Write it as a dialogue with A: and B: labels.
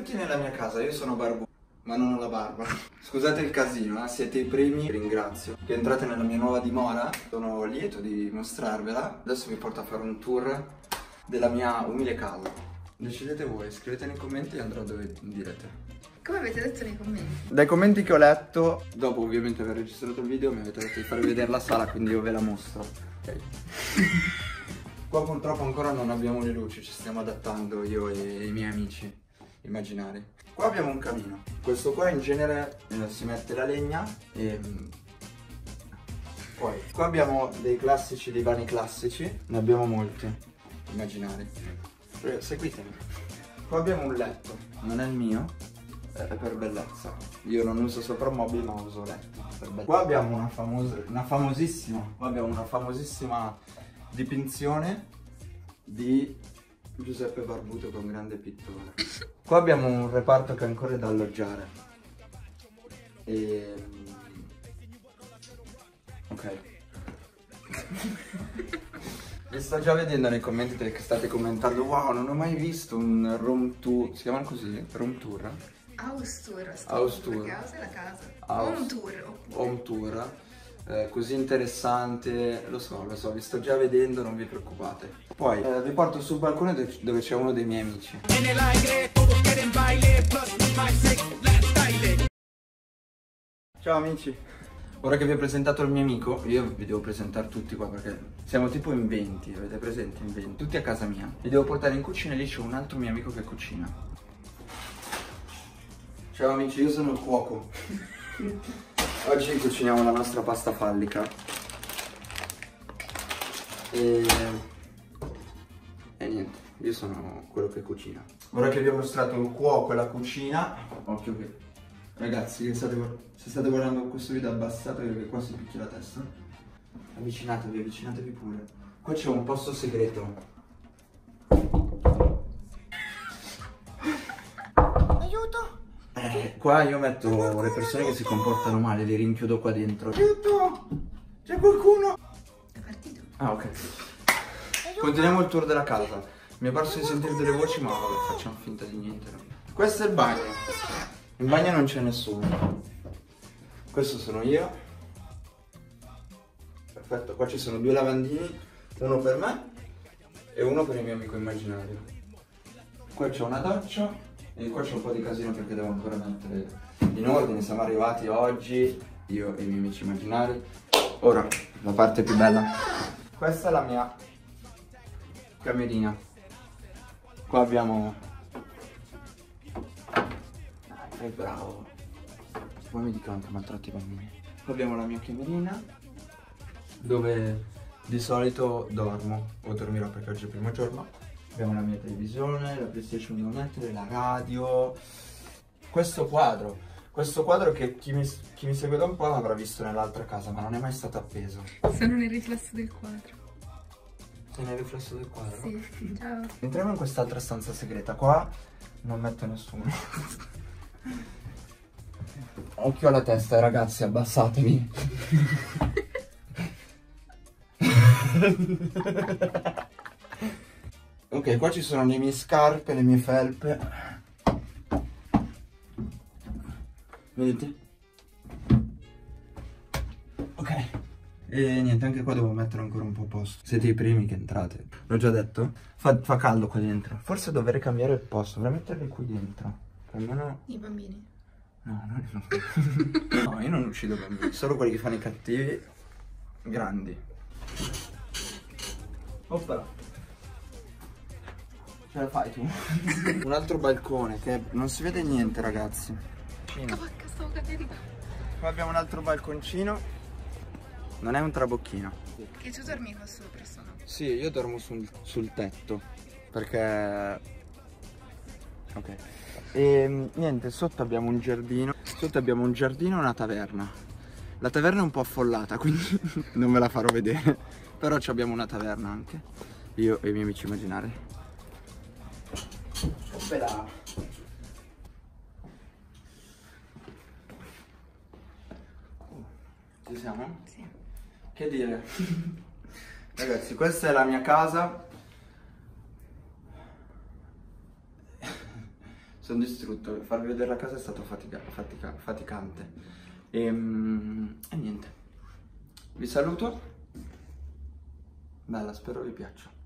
A: Benvenuti nella mia casa, io sono Barbu, ma non ho la barba. Scusate il casino, siete i primi, vi ringrazio che entrate nella mia nuova dimora. Sono lieto di mostrarvela. Adesso vi porto a fare un tour della mia umile casa. Decidete voi, scrivete nei commenti e andrò dove direte.
B: Come avete detto nei commenti?
A: Dai commenti che ho letto, dopo ovviamente aver registrato il video, mi avete detto di farvi vedere la sala, quindi io ve la mostro. Ok. Qua purtroppo ancora non abbiamo le luci, ci stiamo adattando io e i miei amici immaginari. Qua abbiamo un camino. Questo qua in genere si mette la legna e poi qua abbiamo dei classici divani classici, ne abbiamo molti immaginari. Seguitemi. Qua abbiamo un letto, non è il mio, è per bellezza. Io non uso soprammobili ma uso letto per bellezza. Qua abbiamo una famosissima dipinzione di Giuseppe Barbuto con grande pittore. Qua abbiamo un reparto che ancora è da alloggiare. Ok. Vi sto già vedendo nei commenti che state commentando: wow, non ho mai visto un room tour. Si chiamano così? Room tour?
B: House tour.
A: House tour.
B: Perché house è la casa.
A: House.
B: Home tour.
A: Home tour. Così interessante, lo so, vi sto già vedendo, non vi preoccupate. Poi vi porto sul balcone dove c'è uno dei miei amici. Ciao amici, ora che vi ho presentato il mio amico, io vi devo presentare tutti qua perché siamo tipo in 20, avete presente? In 20, tutti a casa mia. Vi devo portare in cucina e lì c'è un altro mio amico che cucina. Ciao amici, io sono il cuoco. Oggi cuciniamo la nostra pasta fallica e niente, io sono quello che cucina. Ora che vi ho mostrato il cuoco e la cucina, occhio che ragazzi, se state guardando questo video abbassato perché qua si picchia la testa. Avvicinatevi pure. Qua c'è un posto segreto. Aiuto! Qua io metto le persone che si comportano male, li rinchiudo qua dentro. Aiuto! C'è qualcuno!
B: È partito.
A: Ah, ok. Continuiamo il tour della casa. Mi è parso di sentire delle voci, ma vabbè, facciamo finta di niente. No? Questo è il bagno. In bagno non c'è nessuno. Questo sono io. Perfetto, qua ci sono due lavandini, uno per me e uno per il mio amico immaginario. Qua c'è una doccia. E qua c'è un po' di casino perché devo ancora mettere in ordine, siamo arrivati oggi, io e i miei amici immaginari. Ora, la parte più bella. Questa è la mia camerina. Qua abbiamo... bravo. Poi mi dicono che maltratti i bambini. Qua abbiamo la mia camerina, dove di solito dormo, o dormirò perché oggi è il primo giorno. Abbiamo la mia televisione, la PlayStation da mettere, la radio. Questo quadro che chi mi segue da un po' l'avrà visto nell'altra casa, ma non è mai stato appeso.
B: Sono nel riflesso del quadro.
A: Sei nel riflesso del quadro?
B: Sì, ciao.
A: Entriamo in quest'altra stanza segreta. Qua non metto nessuno. Occhio alla testa, ragazzi, abbassatevi. Ok, qua ci sono le mie scarpe, le mie felpe. Vedete? Ok. E niente, anche qua devo mettere ancora un po' a posto. Siete i primi che entrate. L'ho già detto? Fa caldo qua dentro. Forse dovrei cambiare il posto. Dovrei metterli qui dentro. Almeno...
B: I bambini.
A: No, no, io non uccido bambini. Solo quelli che fanno i cattivi grandi. Oppa. Ce la fai tu? Un altro balcone che non si vede niente, ragazzi.
B: Stavo cadendo.
A: Qua abbiamo un altro balconcino. Non è un trabocchino.
B: E tu dormi qua sopra, sono?
A: Sì, io dormo sul tetto. Perché... ok. E niente, sotto abbiamo un giardino. Sotto abbiamo un giardino e una taverna. La taverna è un po' affollata, quindi non ve la farò vedere. Però abbiamo una taverna anche. Io e i miei amici immaginari. Oppela. Ci siamo?
B: Sì.
A: Che dire? Ragazzi, questa è la mia casa. sono distrutto, farvi vedere la casa è stato faticante. E niente, vi saluto, bella, spero vi piaccia.